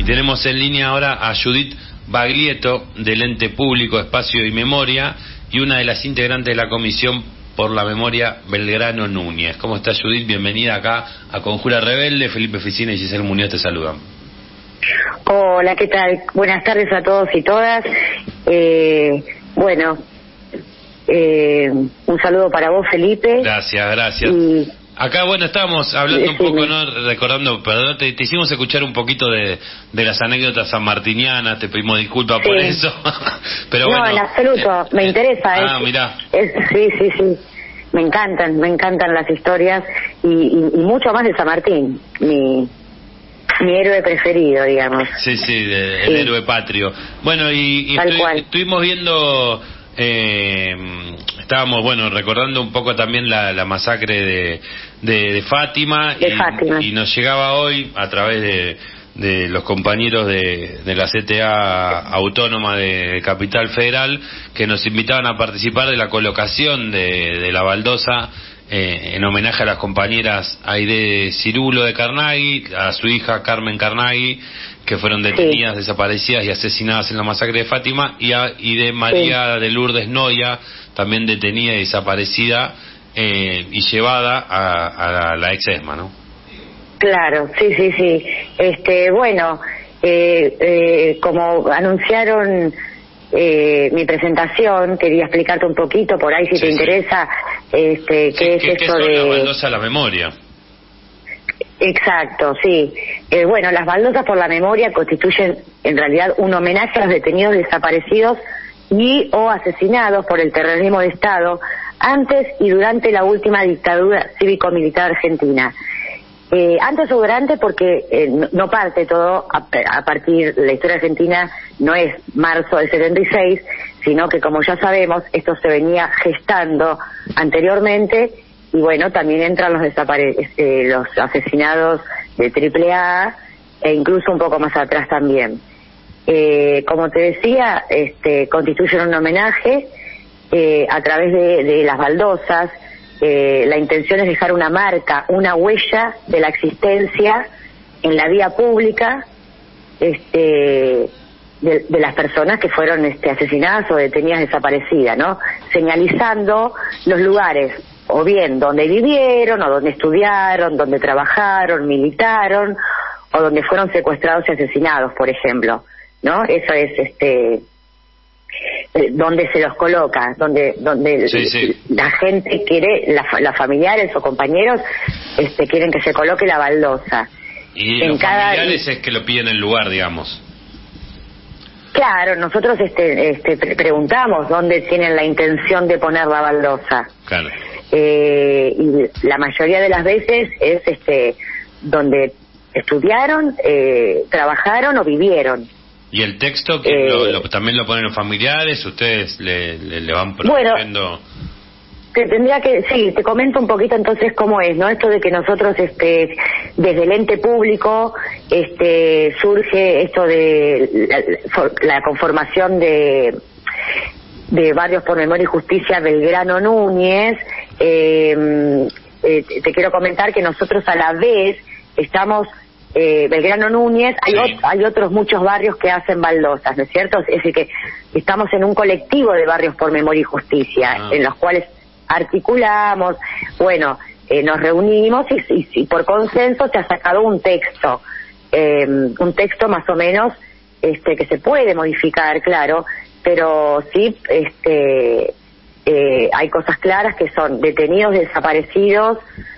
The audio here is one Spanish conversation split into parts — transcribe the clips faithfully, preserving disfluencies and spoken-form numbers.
tenemos en línea ahora a Judith Baglietto, del ente público Espacio y Memoria, y una de las integrantes de la Comisión por la Memoria, Belgrano Núñez. ¿Cómo estás, Judith? Bienvenida acá a Conjura Rebelde. Felipe Ficina y Giselle Muñoz te saludan. Hola, ¿qué tal? Buenas tardes a todos y todas. Eh, bueno, eh, un saludo para vos, Felipe. Gracias, gracias. Y... Acá, bueno, estábamos hablando un poco, ¿no? Recordando, perdón, te, te hicimos escuchar un poquito de, de las anécdotas sanmartinianas, te pedimos disculpas sí. por eso. Pero no, bueno, en absoluto, me interesa. Ah, es, mirá. Es, sí, sí, sí. Me encantan, me encantan las historias y, y, y mucho más de San Martín, mi, mi héroe preferido, digamos. Sí, sí, de, el sí. héroe patrio. Bueno, y, y estoy, estuvimos viendo... Eh, estábamos, bueno, recordando un poco también la, la masacre de, de, de Fátima, de y, Fátima y nos llegaba hoy a través de, de los compañeros de, de la C T A Autónoma de Capital Federal, que nos invitaban a participar de la colocación de, de la baldosa eh, en homenaje a las compañeras Aide Cirulo de Carnaghi, a su hija Carmen Carnaghi, que fueron detenidas, sí. desaparecidas y asesinadas en la masacre de Fátima, y, a, y de María sí. de Lourdes Noya, también detenida y desaparecida eh, y llevada a, a la, la ex ESMA, ¿no? Claro, sí, sí, sí. Este, bueno, eh, eh, como anunciaron eh, mi presentación, quería explicarte un poquito por ahí si sí, te sí. interesa, este, sí, qué es ¿qué, esto qué son de la baldosa a la memoria? Exacto, sí. Eh, bueno, las baldosas por la memoria constituyen en realidad un homenaje a los detenidos desaparecidos y o asesinados por el terrorismo de Estado antes y durante la última dictadura cívico-militar argentina. Eh, antes o durante porque eh, no parte todo a, a partir, la historia argentina no es marzo del setenta y seis, sino que como ya sabemos, esto se venía gestando anteriormente. Y bueno, también entran los desapare eh, los asesinados de triple A e incluso un poco más atrás también. Eh, como te decía, este, constituyen un homenaje eh, a través de, de las baldosas. Eh, la intención es dejar una marca, una huella de la existencia en la vía pública este, de, de las personas que fueron este, asesinadas o detenidas desaparecidas, ¿no? Señalizando los lugares o bien donde vivieron, o donde estudiaron, donde trabajaron, militaron, o donde fueron secuestrados y asesinados, por ejemplo, ¿no? Eso es, este, donde se los coloca, donde donde sí, sí. la gente quiere, las la familiares o compañeros, este, quieren que se coloque la baldosa. Y en los cada... familiares es que lo piden el lugar, digamos. Claro, nosotros este, este, pre preguntamos dónde tienen la intención de poner la baldosa. Claro. Eh, y la mayoría de las veces es este donde estudiaron, eh, trabajaron o vivieron. ¿Y el texto que eh, lo, lo, también lo ponen los familiares? ¿Ustedes le, le, le van protegiendo? Bueno, te tendría que, sí, te comento un poquito entonces cómo es, ¿no? Esto de que nosotros, este, desde el ente público, este, surge esto de la, la conformación de de Barrios por Memoria y Justicia Belgrano Núñez. Eh, eh, te quiero comentar que nosotros a la vez estamos, eh, Belgrano Núñez, hay, sí. ot hay otros muchos barrios que hacen baldosas, ¿no es cierto? Es decir, que estamos en un colectivo de Barrios por Memoria y Justicia, ah. en los cuales articulamos, bueno, eh, nos reunimos y, y, y por consenso se ha sacado un texto, eh, un texto más o menos este que se puede modificar, claro, pero sí, este, eh, hay cosas claras que son detenidos desaparecidos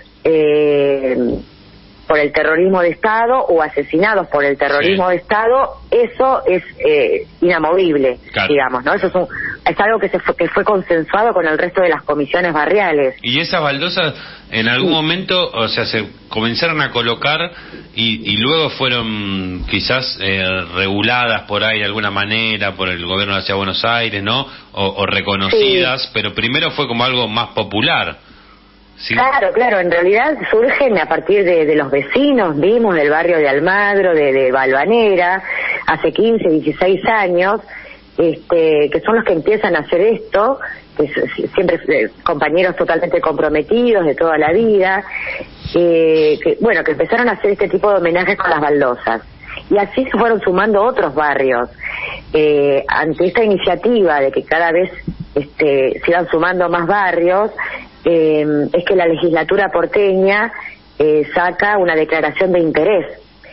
eh, por el terrorismo de Estado o asesinados por el terrorismo sí. de Estado. Eso es eh, inamovible, claro. digamos, ¿no? Eso es, un, es algo que se fue, que fue consensuado con el resto de las comisiones barriales. Y esas baldosas en algún sí. momento, o sea, se comenzaron a colocar y, y luego fueron quizás eh, reguladas por ahí de alguna manera por el gobierno de la Ciudad de Buenos Aires, ¿no? O, o reconocidas, sí. pero primero fue como algo más popular. Sí. Claro, claro, en realidad surgen a partir de, de los vecinos, vimos del barrio de Almagro, de, de Balvanera, hace quince, dieciséis años, este, que son los que empiezan a hacer esto, que siempre eh, compañeros totalmente comprometidos de toda la vida, eh, que bueno, que empezaron a hacer este tipo de homenajes con las baldosas. y así se fueron sumando otros barrios. Eh, ante esta iniciativa de que cada vez este, se iban sumando más barrios, eh, es que la legislatura porteña eh, saca una declaración de interés.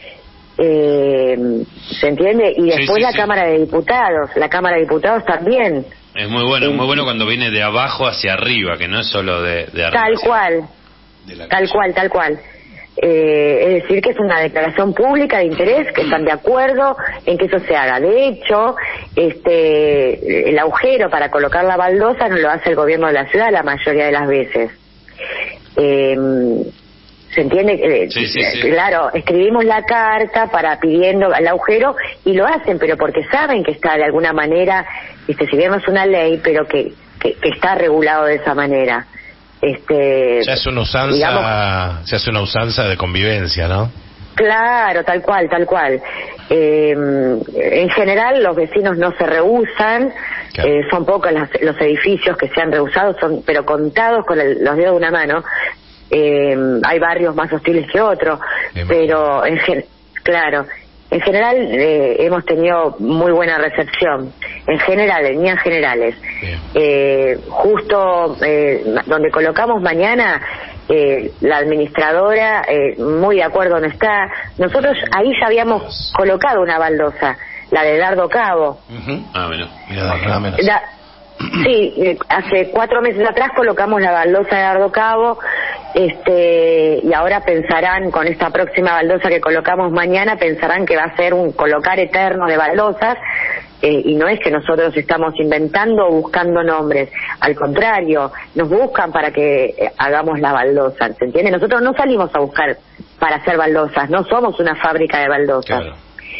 Eh, ¿Se entiende? Y después sí, sí, la sí. Cámara de Diputados, la Cámara de Diputados también. Es muy bueno, es muy bueno cuando viene de abajo hacia arriba, que no es solo de, de arriba. Tal cual, tal cual, tal cual. Eh, es decir, que es una declaración pública de interés, que están de acuerdo en que eso se haga. De hecho, este, el agujero para colocar la baldosa no lo hace el gobierno de la ciudad la mayoría de las veces. Eh, ¿Se entiende? Eh, sí, sí, sí. Claro, escribimos la carta para pidiendo el agujero y lo hacen, pero porque saben que está de alguna manera, este, si bien no es una ley, pero que, que, que está regulado de esa manera. Este, se hace una usanza, digamos, se hace una usanza de convivencia, ¿no? Claro, tal cual, tal cual. Eh, en general los vecinos no se rehusan, claro. eh, son pocos los, los edificios que se han rehusado, son, pero contados con el, los dedos de una mano. Eh, hay barrios más hostiles que otros, pero en gen- claro, en general eh, hemos tenido muy buena recepción, en general, en líneas generales. Eh, justo eh, donde colocamos mañana, eh, la administradora eh, muy de acuerdo no está. Nosotros ahí ya habíamos colocado una baldosa, la de Dardo Cabo. Uh-huh. Ah, bueno. Da- Sí, eh, hace cuatro meses atrás colocamos la baldosa de Dardo Cabo, este, y ahora pensarán, con esta próxima baldosa que colocamos mañana, pensarán que va a ser un colocar eterno de baldosas, eh, y no es que nosotros estamos inventando o buscando nombres, al contrario, nos buscan para que eh, hagamos la baldosa, ¿se entiende? Nosotros no salimos a buscar para hacer baldosas, no somos una fábrica de baldosas. Claro.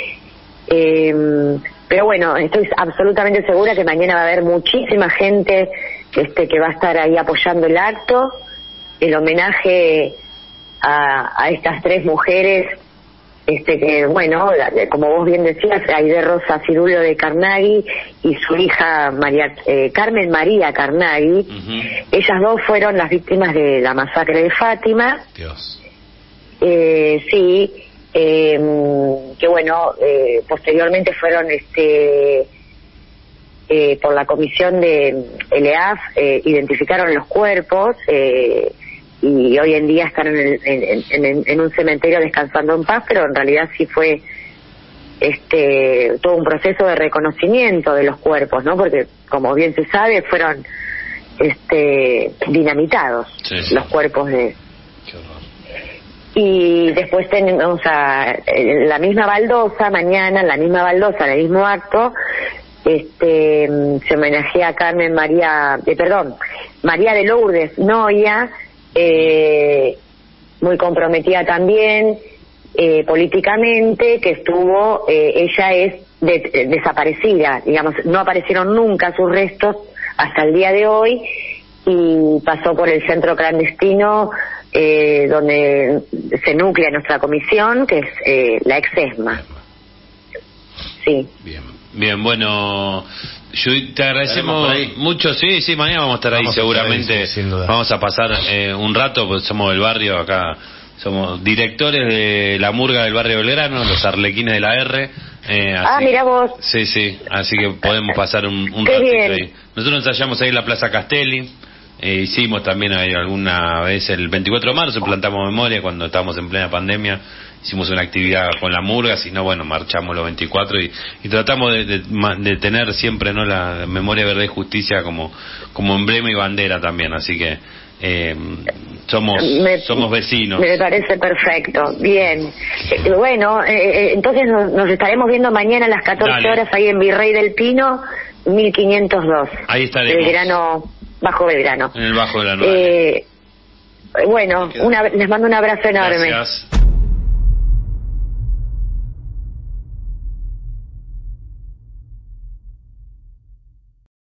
Eh, pero bueno, estoy absolutamente segura que mañana va a haber muchísima gente este, que va a estar ahí apoyando el acto, el homenaje a, a estas tres mujeres, este que bueno, la, como vos bien decías, Aide Rosa Cirulo de Carnaghi y su hija María eh, Carmen María Carnaghi. Uh-huh. Ellas dos fueron las víctimas de la masacre de Fátima. Dios. Eh, sí. Eh, que bueno, eh, posteriormente fueron este eh, por la comisión de L E A F, eh, identificaron los cuerpos eh, y hoy en día están en, el, en, en, en un cementerio descansando en paz, pero en realidad sí fue este todo un proceso de reconocimiento de los cuerpos, ¿no? Porque como bien se sabe fueron este dinamitados, sí, sí. Los cuerpos de... Y después tenemos a la misma baldosa, mañana, la misma baldosa, en el mismo acto, este se homenajea a Carmen María, eh, perdón, María de Lourdes Noya, eh, muy comprometida también eh, políticamente, que estuvo, eh, ella es de, de, desaparecida, digamos, no aparecieron nunca sus restos hasta el día de hoy, y pasó por el centro clandestino eh, donde se nuclea nuestra comisión, que es eh, la ex-ESMA. Sí. Bien, bien, bueno, Judith, te agradecemos mucho. Sí, sí, mañana vamos a estar ahí vamos seguramente. Ahí, sí, vamos a pasar eh, un rato, pues somos del barrio acá, somos directores de la murga del barrio Belgrano, los arlequines de la R. Eh, así, ah, mira vos. Sí, sí, así que podemos pasar un, un ratito bien. Ahí. Nosotros ensayamos ahí en la Plaza Castelli. Eh, hicimos también alguna vez el veinticuatro de marzo, plantamos memoria cuando estábamos en plena pandemia, hicimos una actividad con la murga, si no, bueno, marchamos los veinticuatro y, y tratamos de, de, de tener siempre, ¿no?, la memoria, verdad y justicia como, como emblema y bandera también, así que eh, somos me, somos vecinos. Me parece perfecto, bien. Eh, bueno, eh, entonces nos, nos estaremos viendo mañana a las catorce Dale. Horas ahí en Virrey del Pino, mil quinientos dos. Ahí estaremos. Belgrano, Bajo Belgrano. En el Bajo Belgrano. Eh, bueno, una, les mando un abrazo enorme. Gracias.